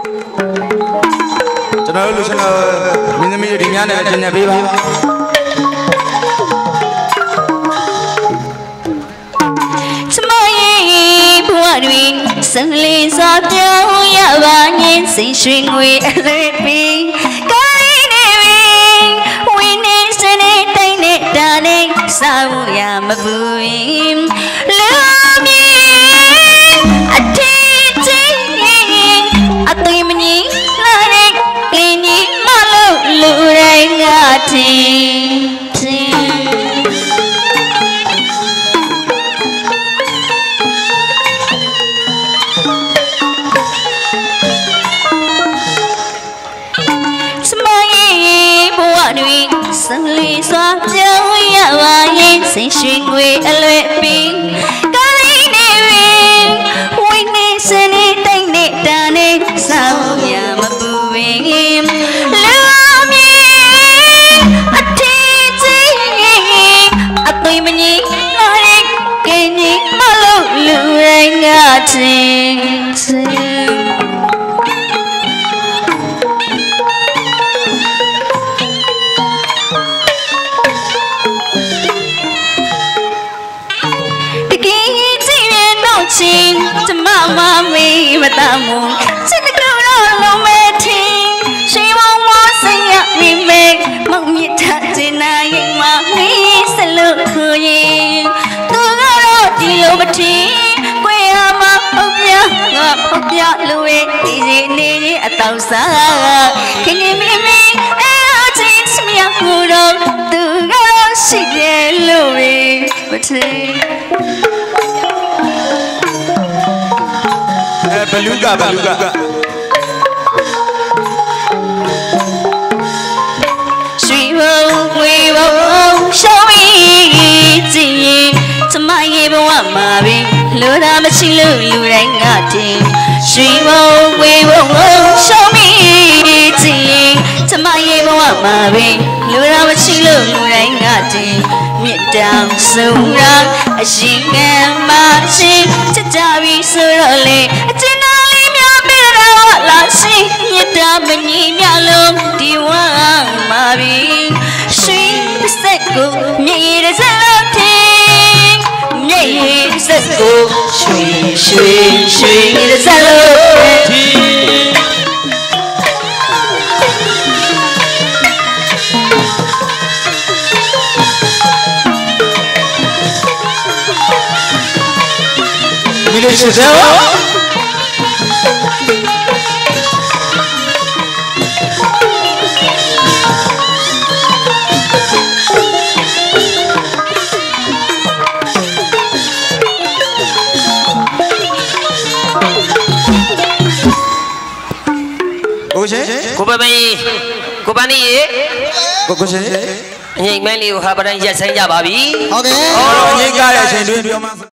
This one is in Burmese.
ကျွန်တော်တို့လူရှင်တော်မင်းသမီးတွေဒီများနဲ့အကျဉ်းနဲ့ပေးပါကျမရဲ့ဘဝတွင်စံလေးစွာပြောင်းရပါငင်းစိတ်ရွှင်ငွေအလွယ်ပြီးကိုင်းနေပြီဝင်းနေစနေတိုင်းနဲ့ဒါနဲ့စာဝရမပူရင်လူမြင်အထင်ကြီးအသွေးမငြိလာတဲ့ကင်းကြီးမလို့လူတိုင်းကထင်စံလေးစွာပြောင်းရပါရင်စိတ်ရွှင်ငွေအလွယ်ပြီးကိုင်းနေပြီဝိနေစနေတိုင်းနဲ့ဒါနဲ့စောင်းရမပူပင်လူမြင်အထင်ကြီးအသွေးမငြိလာတဲ့ကင်းကြီးမလို့လူတိုင်းကထင်ကျမမမေးမတမ်းဘူးစင်ကတော့လုံးမဲထင်းရှိဝဝစိတ်ရမိမေမောင်မြထချင်နိုင်မှာမေးစလို့ခွေသူကတော့ဒီလိုမထင်းကိုရမဟုတ်ပြငါဟုတ်ပြလို့ရဲ့ဒီစီနေအတောက်စားခင်ခင်မင်းမင်းအချင်းစမြခုတော့သူကတော့ရှိတယ်လို့မထင်းဘလူကရွှေဘုံဝေဘုံရှောင်းပြီးကြည်ရင်ကျမရဲ့ဘဝမှာပဲလူသားမရှိလို့လူတိုင်းကတင်ရွှေဘုံဝေဘုံရှောင်းပြီးကြည်ရင်ကျမရဲ့ဘဝမှာပဲလူသားမရှိလို့လူတိုင်းကတင်မြတ်တောင်ဆုံးရာအရှင်ကံမရှိချစ်ကြပြီဆိုတော့လေအကျဉ်းလာရှိမြတ်တာမကြီးမြလုံးဒီဝမ်းမာပြီရွှေစက်ကိုမြေရစလို့ထင်မြေစက်ကိုရွှေရစလို့ထင်မီလေးရှိစေရောကိုပမေကိုပန်းနေကိုရှင်အငိမ့်မန်းလေးကိုဟာပတိုင်းရက်ဆိုင်ကြပါပြီဟုတ်ကဲ့ဟောအငိမ့်ကားတဲ့အချိန်တွင်ပြောမှ